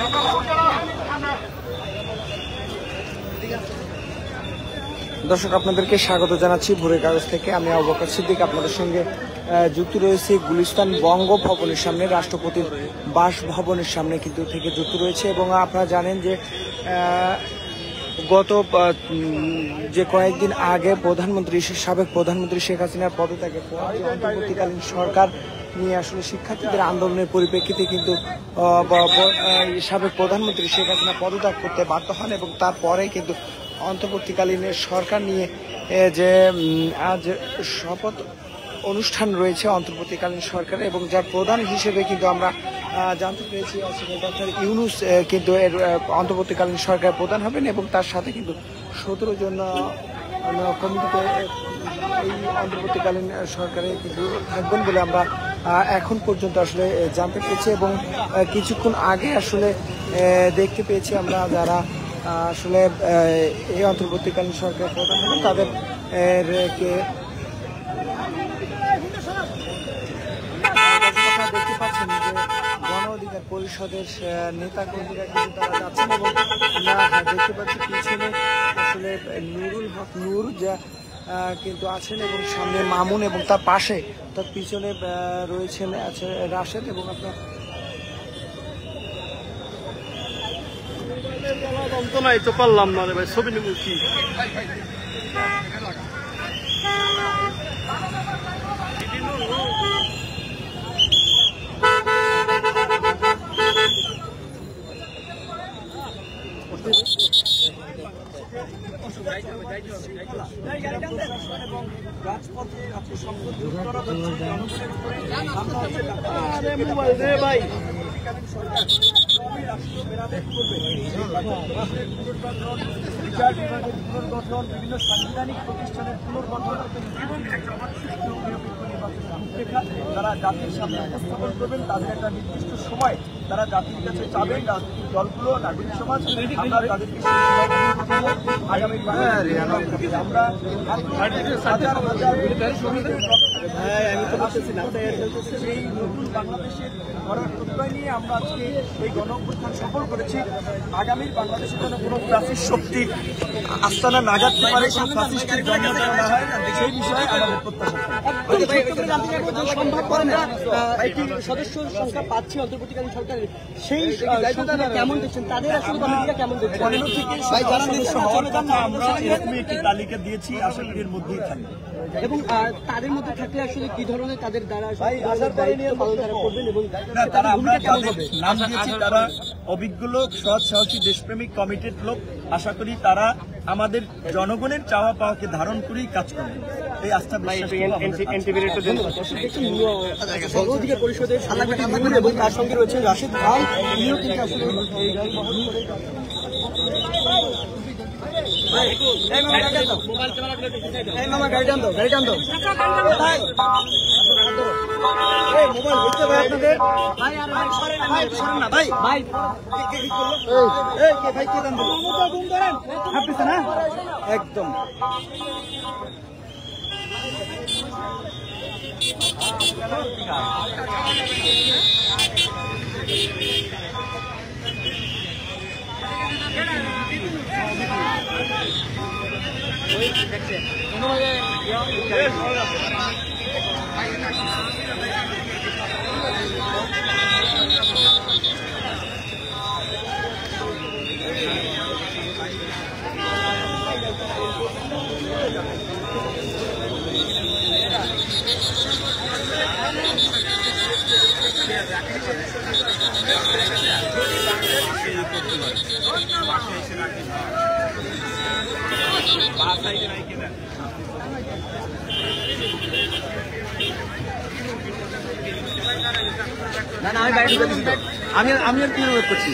দর্শক আপনাদেরকে স্বাগত জানাচ্ছি ভোরের কাগজ থেকে। আমি আবু বকর সিদ্দিক আপনাদের সঙ্গে যুক্ত রয়েছে গুলিস্তান বঙ্গভবনের সামনে, রাষ্ট্রপতির বাসভবনের সামনে কিন্তু থেকে যুক্ত রয়েছে। এবং আপনারা জানেন যে গত যে কয়েকদিন আগে সাবেক প্রধানমন্ত্রী শেখ হাসিনার পদত্যাগের পর যে অন্তর্বর্তীকালীন সরকার নিয়ে আসলে শিক্ষার্থীদের আন্দোলনের পরিপ্রেক্ষিতে কিন্তু সাবেক প্রধানমন্ত্রী শেখ হাসিনা পদত্যাগ করতে বাধ্য হন এবং তারপরে কিন্তু অন্তর্বর্তীকালীন সরকার নিয়ে যে আজ শপথ অনুষ্ঠান রয়েছে অন্তর্বর্তীকালীন সরকারে, এবং যার প্রধান হিসেবে কিন্তু আমরা জানতে পেরেছি ডক্টর ইউনূস কিন্তু এর অন্তর্বর্তীকালীন সরকার প্রধান হবেন এবং তার সাথে কিন্তু 17 জন কমিটিতে এই অন্তর্বর্তীকালীন সরকারে কিন্তু থাকবেন বলে আমরা এখন পর্যন্ত আসলে জানতে পেরেছি। এবং কিছুক্ষণ আগে আসলে দেখতে পেয়েছি আমরা যারা আসলে এই অন্তর্বর্তীকালীন সরকার প্রধান হবেন তাদেরকে দেখতে পাচ্ছেন যে গণ অধিকার পরিষদের নেতা কর্মীরা কিন্তু তারা যাচ্ছেন এবং আমরা দেখতে পাচ্ছি পিছনে আসলে নুরুল হক নূর যা কিন্তু আছেন এবং সামনে মামুন এবং তার পাশে তার পিছনে রয়েছেন আছে রাশেদ। এবং আপনার তো পারলাম না রে ভাই, ছবি নেব কি বিচার বিভাগের পুনর্গঠন, বিভিন্ন সাংবিধানিক প্রতিষ্ঠানের পুনর্গঠন এবং তারা জাতির সামনে উপস্থাপন করবেন। তাদের একটা নির্দিষ্ট সময় তারা জাতির কাছে চাবেন, রাজনৈতিক দলগুলো, নাগরিক সমাজ, আমরা তাদেরকে আগামী আমরা হাজার হাজার সেই নতুন বাংলাদেশের গড়ার প্রত্যয় নিয়ে আমরা আজকে এই গণ অভ্যুত্থান সফল করেছি। আগামীর বাংলাদেশের জন্য কোনো ফ্যাসিস্ট শক্তি আস্তানা না গাঁথতে পারে, কোনো ফ্যাসিস্টের জন্ম না হয়, সেই বিষয়ে আমাদের প্রত্যাশা। একটি সদস্য সংখ্যা পাচ্ছি অন্তর্বর্তীকালীন সরকারের, সেই কেমন দেখছেন? তাদের আসলে কমিটিটা কেমন দেখছেন? আমরা এরকমই একটি তালিকা দিয়েছি, আশা করি এর মধ্যেই থাকবে। এবং তাদের মধ্যে থাকলে আসলে কি ধরনের তাদের দ্বারা করবেন এবং তারা আমরা নাম দিয়েছি, তারা অভিজ্ঞ লোক, সৎ সাহসী দেশপ্রেমিক কমিটেড লোক। আশা করি তারা আমাদের জনগণের চাওয়া পাওয়াকে ধারণ করেই কাজ করবে, এই আস্থা পরিষদের এবং তার সঙ্গে রয়েছে রাশেদ ভাই, তিনিও কিন্তু আসলে একদম না না আমি বাইরে আমি আর কি অনুরোধ করছি।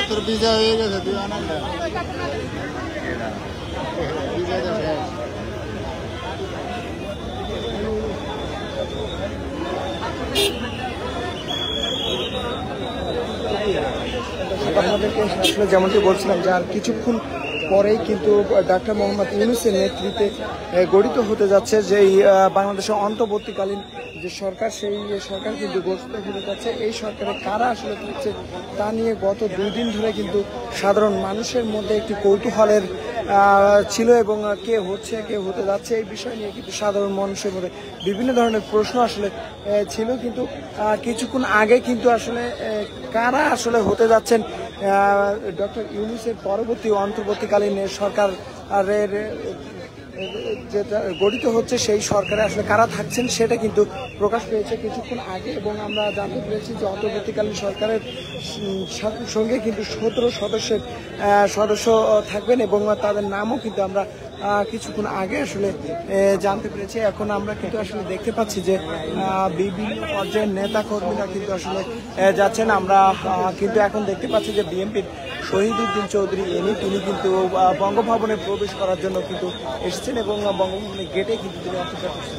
তোর বিজয় হয়ে গেছে, তুই আনন্দ বিজয় তো শেষ। আপনাদেরকে আসলে যেমনটি বলছিলাম যে আর কিছুক্ষণ পরেই কিন্তু ডাক্তার মোহাম্মদ ইউনূসের নেতৃত্বে গঠিত হতে যাচ্ছে যে বাংলাদেশের অন্তর্বর্তীকালীন যে সরকার, সেই সরকার কিন্তু গঠিত হতে যাচ্ছে। এই সরকারে কারা আসলে থাকছে তা নিয়ে গত 2 দিন ধরে কিন্তু সাধারণ মানুষের মধ্যে একটি কৌতূহলের ছিল এবং কে হচ্ছে কে হতে যাচ্ছে এই বিষয় নিয়ে কিন্তু সাধারণ মানুষের মধ্যে বিভিন্ন ধরনের প্রশ্ন আসলে ছিল। কিন্তু কিছুক্ষণ আগে কিন্তু আসলে কারা আসলে হতে যাচ্ছেন ডক্টর ইউনূসের পরবর্তী অন্তর্বর্তীকালীন সরকারের যেটা গঠিত হচ্ছে সেই সরকারে আসলে কারা থাকছেন সেটা কিন্তু প্রকাশ পেয়েছে কিছুক্ষণ আগে এবং আমরা জানতে পেরেছি যে অন্তর্বর্তীকালীন সরকারের সঙ্গে কিন্তু 17 সদস্য থাকবেন এবং তাদের নামও কিন্তু আমরা কিছুক্ষণ আগে আসলে জানতে পেরেছি। এখন আমরা কিন্তু আসলে দেখতে পাচ্ছি যে বিভিন্ন পর্যায়ের নেতা কর্মীরা কিন্তু আসলে যাচ্ছেন। আমরা কিন্তু এখন দেখতে পাচ্ছি যে বিএনপির শহীদউদ্দিন চৌধুরী তিনি কিন্তু বঙ্গভবনে প্রবেশ করার জন্য কিন্তু এসেছেন এবং বঙ্গভবনের গেটে কিন্তু তিনি অপেক্ষা করছেন।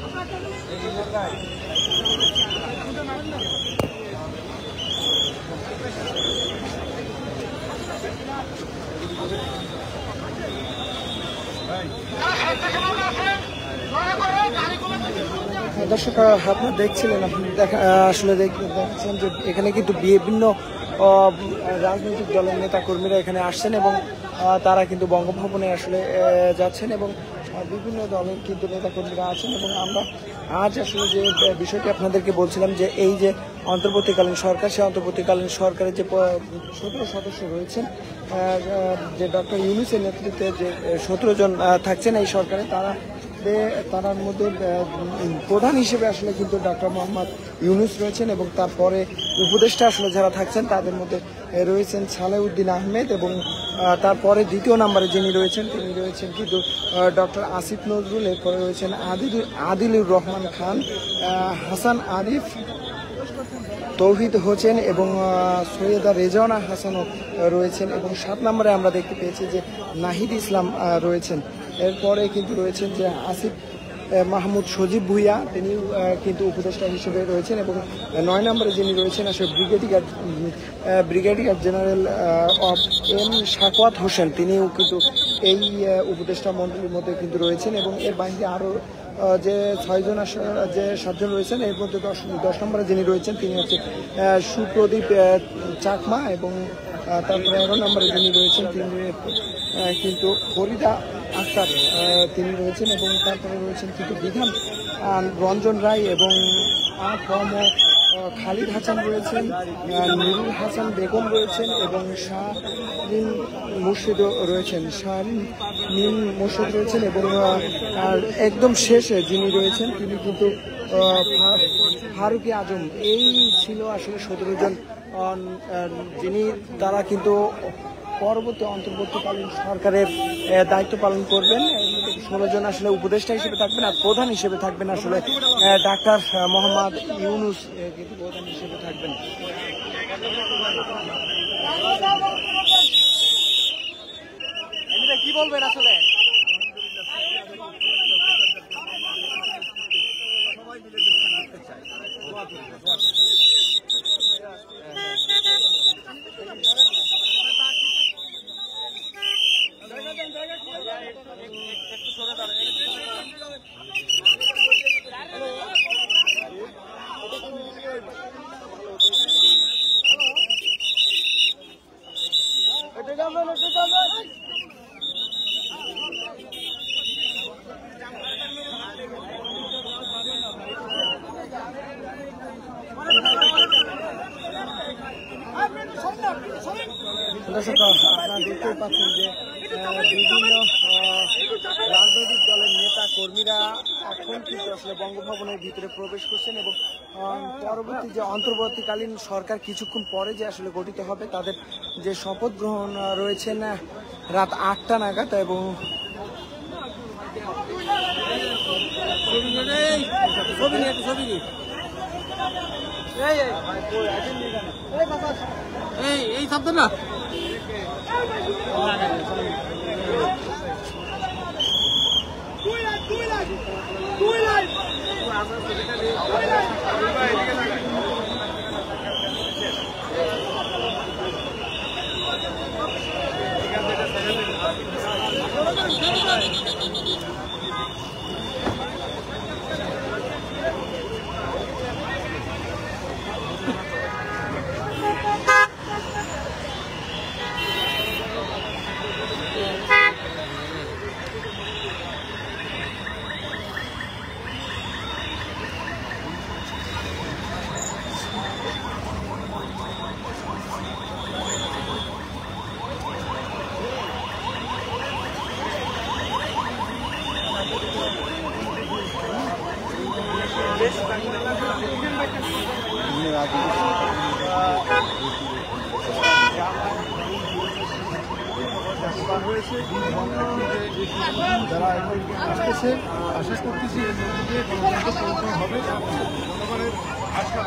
দর্শক আপনারা দেখছিলেন, আপনি আসলে দেখছেন যে এখানে কিন্তু বিভিন্ন রাজনৈতিক দলের নেতা কর্মীরা এখানে আসছেন এবং তারা কিন্তু বঙ্গভবনে আসলে যাচ্ছেন এবং বিভিন্ন দলের কিন্তু নেতা কর্মীরা আছেন। এবং আমরা আজ আসলে যে বিষয়টি আপনাদেরকে বলছিলাম যে এই যে অন্তর্বর্তীকালীন সরকার, সেই অন্তর্বর্তীকালীন সরকারের যে 17 সদস্য রয়েছেন, যে ডক্টর ইউনূসের নেতৃত্বে যে 17 জন থাকছেন এই সরকারে, তার মধ্যে প্রধান হিসেবে আসলে কিন্তু ডক্টর মোহাম্মদ ইউনূস রয়েছেন এবং তারপরে উপদেষ্টা আসলে যারা থাকছেন তাদের মধ্যে রয়েছেন সালেউদ্দিন আহমেদ এবং তারপরে দ্বিতীয় নম্বরে যিনি রয়েছেন তিনি রয়েছেন কিন্তু ডক্টর আসিফ নজরুল, এরপরে রয়েছেন আদিলুর রহমান খান, হাসান আরিফ, তৌহিদ হোসেন এবং সৈয়দা রেজওয়ানা হাসানও রয়েছেন এবং 7 নম্বরে আমরা দেখতে পেয়েছি যে নাহিদ ইসলাম রয়েছেন। এরপরে কিন্তু রয়েছেন যে আসিফ মাহমুদ সজীব ভুইয়া, তিনি কিন্তু উপদেষ্টা হিসেবে রয়েছেন এবং 9 নম্বরে যিনি রয়েছেন আসলে brigadier general M Sakhawat Hossain, তিনিও কিন্তু এই উপদেষ্টা মণ্ডলীর মধ্যে কিন্তু রয়েছেন এবং এর বাইরে আরও যে 7 জন রয়েছেন এর মধ্যে 10 নম্বরে যিনি রয়েছেন তিনি হচ্ছে সুপ্রদীপ চাকমা এবং তারপরে 11 নম্বরে যিনি রয়েছেন তিনি কিন্তু ফরিদা আক্তার তিনি রয়েছেন এবং তারপরে রয়েছেন কিন্তু বিধান রঞ্জন রায় এবং খালিদ হাসান রয়েছেন, নুরুল হাসান বেগম রয়েছেন এবং শাহরিন মুর্শিদও রয়েছেন, এবং একদম শেষে যিনি রয়েছেন তিনি কিন্তু ফারুকি আজম। এই ছিল আসলে 17 জন যিনি তারা কিন্তু পরবর্তী অন্তর্বর্তীকালীন সরকারের দায়িত্ব পালন করবেন। এর মধ্যে 16 জন আসলে উপদেষ্টা হিসেবে থাকবেন আর প্রধান হিসেবে থাকবেন আসলে ডাক্তার মোহাম্মদ ইউনূস কিন্তু প্রধান হিসেবে থাকবেন। কি বলবেন আসলে? দর্শক আপনারা দেখতেই পাচ্ছেন যে বিভিন্ন রাজনৈতিক দলের নেতা কর্মীরা এখন কিন্তু আসলে বঙ্গভবনের ভিতরে প্রবেশ করছেন এবং পরবর্তী যে অন্তর্বর্তীকালীন সরকার কিছুক্ষণ পরে যে আসলে গঠিত হবে তাদের যে শপথ গ্রহণ রয়েছেন রাত 8টা নাগাদ এবং এই শব্দ না যারা এখন আসতেছে আশা করতেছি এর মধ্যে হবে জনগণের আশা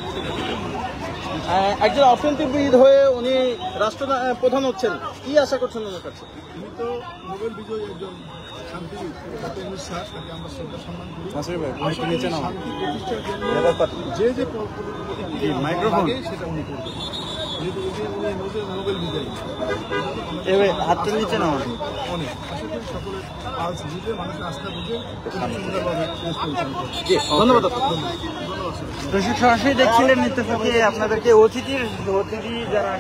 একজন অর্থনীতিবিদ হয়ে উনি রাষ্ট্রপ্রধান হচ্ছেন, কি আশা করছেন ওনার কাছে? তিনি তো নোবেল বিজয়ী একজন শান্তিবিদ, তাকে আমরা শ্রদ্ধা সম্মান করি। শান্তি প্রতিষ্ঠার জন্য যে মাইক্রোফোন সেটা উনি করবেন, যেহেতু উনি নোবেল বিজয়ী। হাতটা নিচে নাও। অনেক আশা করি সকলের পালস বুঝে, মানুষের আস্থা বুঝে সুন্দরভাবে ধন্যবাদ। ধন্যবাদ। দর্শক সরাসরি দেখছিলেন নিত্যপক্ষে আপনাদেরকে অতিথি যারা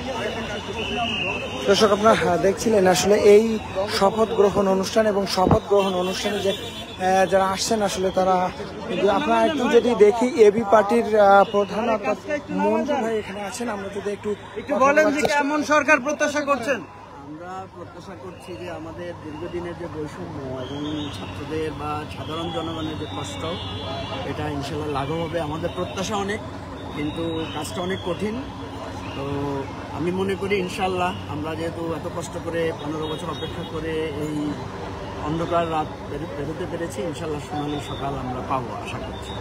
দর্শক আপনারা দেখছিলেন আসলে এই শপথ গ্রহণ অনুষ্ঠান এবং শপথ গ্রহণ অনুষ্ঠানে যে যারা আসছেন আসলে তারা, আপনারা একটু যদি দেখি এবি পার্টির প্রধান অর্থাৎ মঞ্জু ভাই এখানে আছেন, আমরা যদি একটু বলেন যে কেমন সরকার প্রত্যাশা করছেন? আমরা প্রত্যাশা করছি যে আমাদের দীর্ঘদিনের যে বৈষম্য এবং ছাত্রদের বা সাধারণ জনগণের যে কষ্ট, এটা ইনশাল্লাহ লাঘব হবে। আমাদের প্রত্যাশা অনেক, কিন্তু কাজটা অনেক কঠিন। তো আমি মনে করি ইনশাল্লাহ আমরা যেহেতু এত কষ্ট করে 15 বছর অপেক্ষা করে এই অন্ধকার রাত পেরোতে পেরেছি, ইনশাল্লাহ সোনালী সকাল আমরা পাবো আশা করছি।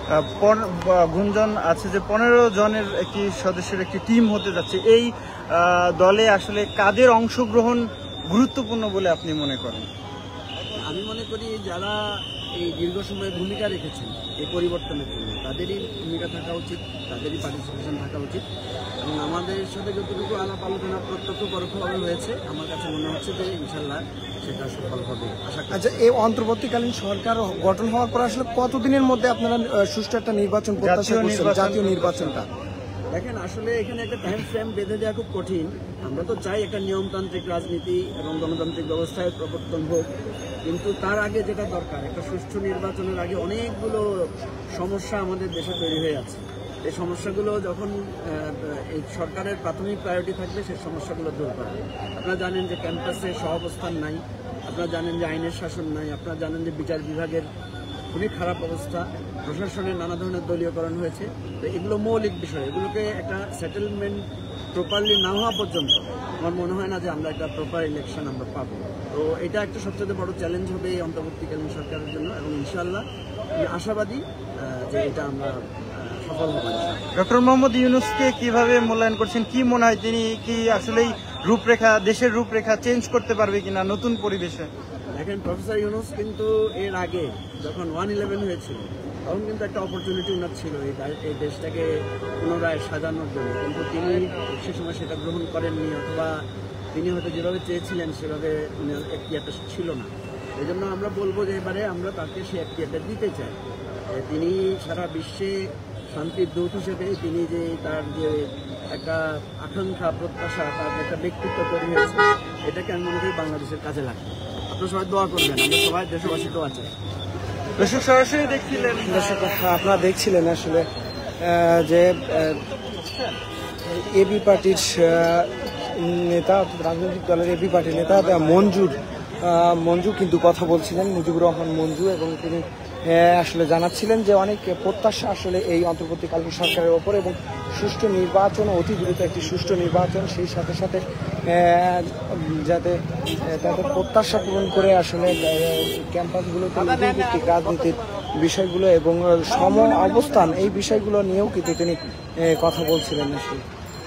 গুঞ্জন আছে যে 15 জনের একটি সদস্যের একটি টিম হতে যাচ্ছে। এই দলে আসলে কাদের অংশগ্রহণ গুরুত্বপূর্ণ বলে আপনি মনে করেন? আমি মনে করি যারা এই দীর্ঘ সময় ভূমিকা রেখেছেন এই পরিবর্তনের জন্য, তাদেরই ভূমিকা থাকা উচিত, তাদেরই পার্টিসিপেশন থাকা উচিত। এবং আমাদের সাথে যতটুকু আলাপ আলোচনা প্রত্যক্ষ পরোক্ষভাবে হয়েছে, আমার কাছে মনে হচ্ছে যে ইনশাল্লাহ সেটা সফল হবে আশা করি। আচ্ছা, এই অন্তর্বর্তীকালীন সরকার গঠন হওয়ার পর আসলে কতদিনের মধ্যে আপনারা সুষ্ঠু একটা নির্বাচন প্রত্যাশা করছেন, জাতীয় নির্বাচনটা? দেখেন, আসলে এখানে একটা টাইম ফ্রেম বেঁধে দেওয়া খুব কঠিন। আমরা তো চাই একটা নিয়মতান্ত্রিক রাজনীতি এবং গণতান্ত্রিক ব্যবস্থায় প্রবর্তন হোক, কিন্তু তার আগে যেটা দরকার, একটা সুষ্ঠু নির্বাচনের আগে অনেকগুলো সমস্যা আমাদের দেশে তৈরি হয়ে আছে। এই সমস্যাগুলো যখন এই সরকারের প্রাথমিক প্রায়োরিটি থাকবে, সেই সমস্যাগুলো দূর করা। আপনারা জানেন যে ক্যাম্পাসে সহাবস্থান নাই, আপনারা জানেন যে আইনের শাসন নাই, আপনারা জানেন যে বিচার বিভাগের খুবই খারাপ অবস্থা, প্রশাসনের নানা ধরনের দলীয়করণ হয়েছে। তো এগুলো মৌলিক বিষয়, এগুলোকে একটা সেটেলমেন্ট প্রপারলি না হওয়া পর্যন্ত আমার মনে হয় না যে আমরা একটা প্রপার ইলেকশন আমরা পাবো। তো এটা একটা সবচেয়ে বড় চ্যালেঞ্জ হবে এই অন্তর্বর্তীকালীন সরকারের জন্য, এবং ইনশাআল্লাহ আমি আশাবাদী যে এটা আমরা সফল হব। ডক্টর মোহাম্মদ ইউনূসকে কিভাবে মূল্যায়ন করছেন? কি মনে হয় তিনি কি আসলেই রূপরেখা, দেশের রূপরেখা চেঞ্জ করতে পারবে কিনা নতুন পরিবেশে? দেখেন, প্রফেসর ইউনূস কিন্তু এর আগে যখন 1/11 হয়েছিল, তখন কিন্তু একটা অপরচুনিটি ওনার ছিল এই দেশটাকে পুনরায় সাজানোর জন্য, কিন্তু তিনি সে সময় সেটা গ্রহণ করেননি, অথবা তিনি হয়তো যেভাবে চেয়েছিলেন সেভাবে উনার এখতিয়ারটা ছিল না। এই জন্য আমরা বলবো যে এবারে আমরা তাকে সে এখতিয়ারটা দিতে চাই। তিনি সারা বিশ্বে শান্তির দূত হিসেবে তিনি যে তার যে একটা আকাঙ্ক্ষা, প্রত্যাশা, তার একটা ব্যক্তিত্ব তৈরি হয়েছে, এটাকে আমি মনে করি বাংলাদেশের কাজে লাগবে। আপনারা সবাই দোয়া করবেন, আমরা সবাই দেশবাসী দোয়া চাই। দর্শক সরাসরি দেখছিলেন, আপনারা দেখছিলেন আসলে যে এবি পার্টির নেতা, রাজনৈতিক দলের এবি পার্টির নেতা মঞ্জু কিন্তু কথা বলছিলেন, মুজিবুর রহমান মঞ্জু, এবং তিনি আসলে জানাচ্ছিলেন যে অনেক প্রত্যাশা আসলে এই অন্তর্বর্তীকালীন সরকারের ওপর, এবং সুষ্ঠু নির্বাচন, অতি দ্রুত একটি সুষ্ঠু নির্বাচন, সেই সাথে সাথে যাতে তাদের প্রত্যাশা পূরণ করে আসলে ক্যাম্পাসগুলোতে ভিত্তিক রাজনীতির বিষয়গুলো এবং সম অবস্থান এই বিষয়গুলো নিয়েও কিন্তু তিনি কথা বলছিলেন আসলে।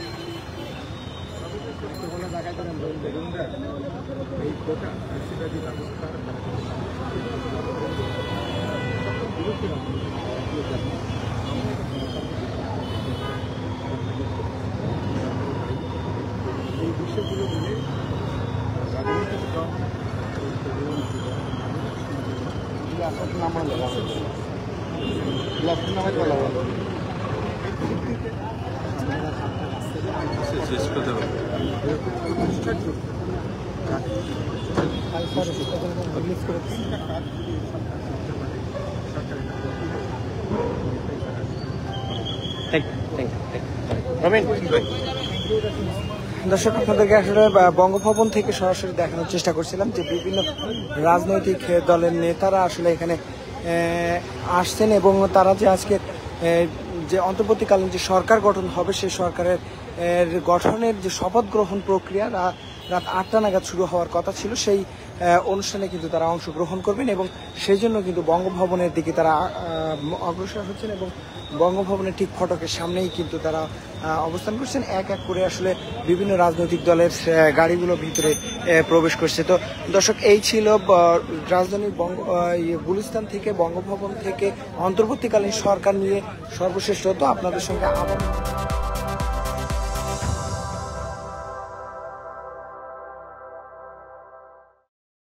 এই বিষয়গুলো নিয়ে রাজনৈতিক দল দর্শক, আপনাদেরকে আসলে বঙ্গভবন থেকে সরাসরি দেখানোর চেষ্টা করছিলাম যে বিভিন্ন রাজনৈতিক দলের নেতারা আসলে এখানে আসছেন এবং তারা যে আজকে যে অন্তর্বর্তীকালীন যে সরকার গঠন হবে সেই সরকারের গঠনের যে শপথ গ্রহণ প্রক্রিয়া রাত 8টা নাগাদ শুরু হওয়ার কথা ছিল, সেই অনুষ্ঠানে কিন্তু তারা অংশগ্রহণ করবেন এবং সেই জন্য কিন্তু বঙ্গভবনের দিকে তারা অগ্রসর হচ্ছেন এবং বঙ্গভবনের ঠিক ফটকের সামনেই কিন্তু তারা অবস্থান করছেন। এক এক করে আসলে বিভিন্ন রাজনৈতিক দলের গাড়িগুলো ভিতরে প্রবেশ করছে। তো দর্শক, এই ছিল রাজধানীর গুলিস্তান থেকে বঙ্গভবন থেকে অন্তর্বর্তীকালীন সরকার নিয়ে সর্বশেষ। তো আপনাদের সঙ্গে আবার